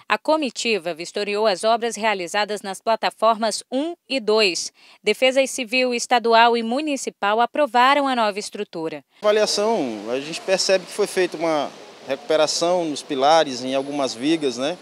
A comitiva vistoriou as obras realizadas nas plataformas 1 e 2. Defesa Civil estadual e municipal aprovaram a nova estrutura. A avaliação, a gente percebe que foi feita uma recuperação nos pilares, em algumas vigas, né,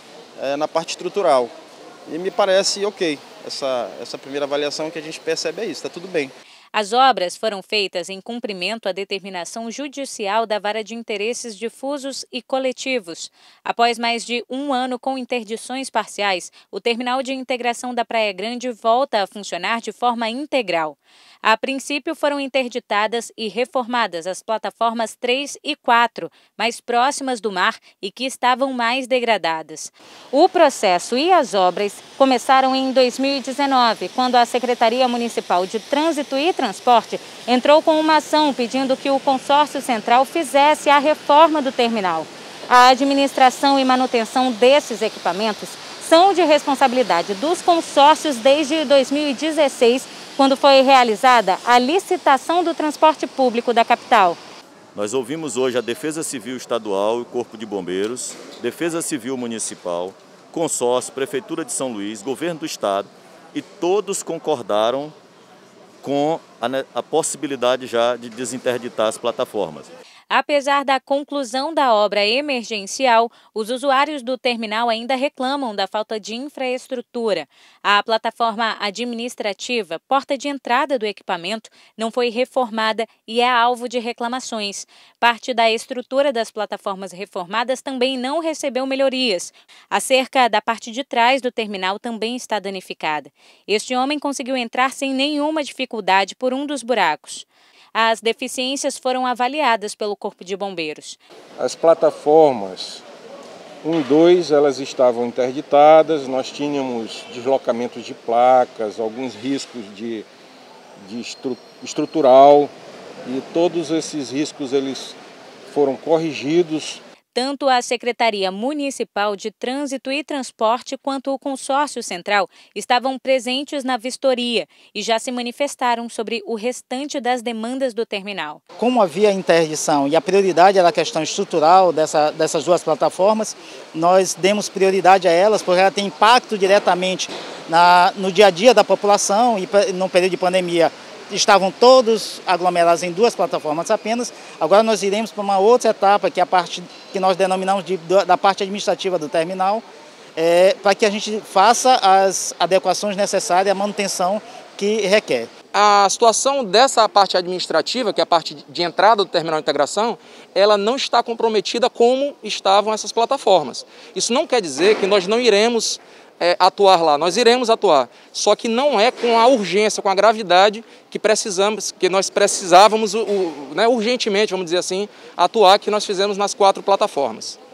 na parte estrutural. E me parece ok. Essa primeira avaliação que a gente percebe é isso, está tudo bem. As obras foram feitas em cumprimento à determinação judicial da Vara de Interesses Difusos e Coletivos. Após mais de um ano com interdições parciais, o terminal de integração da Praia Grande volta a funcionar de forma integral. A princípio foram interditadas e reformadas as plataformas 3 e 4, mais próximas do mar e que estavam mais degradadas. O processo e as obras começaram em 2019, quando a Secretaria Municipal de Trânsito e Transporte entrou com uma ação pedindo que o consórcio central fizesse a reforma do terminal. A administração e manutenção desses equipamentos são de responsabilidade dos consórcios desde 2016, quando foi realizada a licitação do transporte público da capital. Nós ouvimos hoje a Defesa Civil Estadual e o Corpo de Bombeiros, Defesa Civil Municipal, consórcio, Prefeitura de São Luís, Governo do Estado, e todos concordaram com a possibilidade já de desinterditar as plataformas. Apesar da conclusão da obra emergencial, os usuários do terminal ainda reclamam da falta de infraestrutura. A plataforma administrativa, porta de entrada do equipamento, não foi reformada e é alvo de reclamações. Parte da estrutura das plataformas reformadas também não recebeu melhorias. A cerca da parte de trás do terminal também está danificada. Este homem conseguiu entrar sem nenhuma dificuldade por um dos buracos. As deficiências foram avaliadas pelo Corpo de Bombeiros. As plataformas 1 e 2, elas estavam interditadas, nós tínhamos deslocamentos de placas, alguns riscos de estrutural, e todos esses riscos eles foram corrigidos. Tanto a Secretaria Municipal de Trânsito e Transporte quanto o Consórcio Central estavam presentes na vistoria e já se manifestaram sobre o restante das demandas do terminal. Como havia interdição e a prioridade era a questão estrutural dessas duas plataformas, nós demos prioridade a elas porque ela tem impacto diretamente no dia a dia da população, e no período de pandemia estavam todos aglomerados em duas plataformas apenas. Agora nós iremos para uma outra etapa, que é a parte que nós denominamos da parte administrativa do terminal, para que a gente faça as adequações necessárias à manutenção que requer. A situação dessa parte administrativa, que é a parte de entrada do terminal de integração, ela não está comprometida como estavam essas plataformas. Isso não quer dizer que nós não iremos atuar lá, nós iremos atuar, só que não é com a urgência, com a gravidade que nós precisávamos urgentemente, vamos dizer assim, atuar, que nós fizemos nas 4 plataformas.